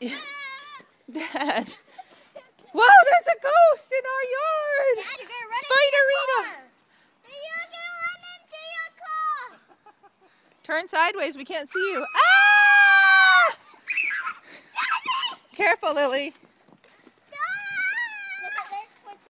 Dad. Whoa, there's a ghost in our yard. Dad, you're gonna run Spiderina. into your car. You're gonna run into your car. Turn sideways. We can't see you. Ah! Careful, Lily.